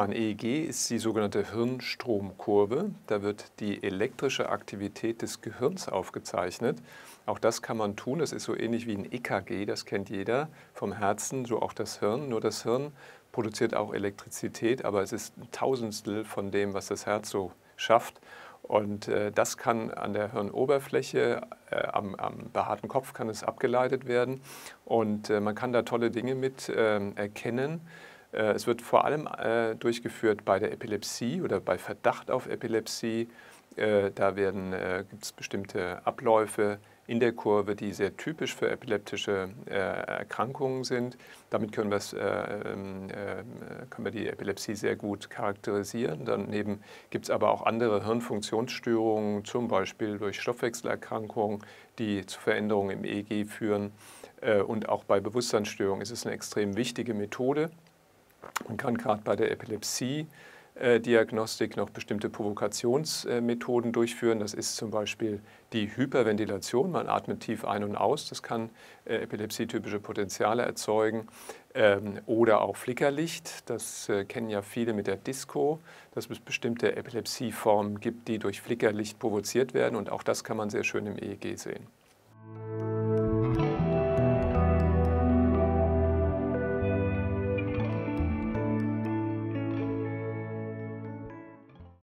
Ein EEG ist die sogenannte Hirnstromkurve. Da wird die elektrische Aktivität des Gehirns aufgezeichnet. Auch das kann man tun. Das ist so ähnlich wie ein EKG, das kennt jeder vom Herzen, so auch das Hirn. Nur das Hirn produziert auch Elektrizität, aber es ist ein Tausendstel von dem, was das Herz so schafft. Und das kann an der Hirnoberfläche, am behaarten Kopf kann es abgeleitet werden. Und man kann da tolle Dinge mit erkennen. Es wird vor allem durchgeführt bei der Epilepsie oder bei Verdacht auf Epilepsie. Da gibt es bestimmte Abläufe in der Kurve, die sehr typisch für epileptische Erkrankungen sind. Damit können wir die Epilepsie sehr gut charakterisieren. Daneben gibt es aber auch andere Hirnfunktionsstörungen, zum Beispiel durch Stoffwechselerkrankungen, die zu Veränderungen im EEG führen. Und auch bei Bewusstseinsstörungen ist es eine extrem wichtige Methode. Man kann gerade bei der Epilepsie-Diagnostik noch bestimmte Provokationsmethoden durchführen. Das ist zum Beispiel die Hyperventilation. Man atmet tief ein und aus. Das kann epilepsietypische Potenziale erzeugen. Oder auch Flickerlicht. Das kennen ja viele mit der Disco, dass es bestimmte Epilepsieformen gibt, die durch Flickerlicht provoziert werden. Und auch das kann man sehr schön im EEG sehen.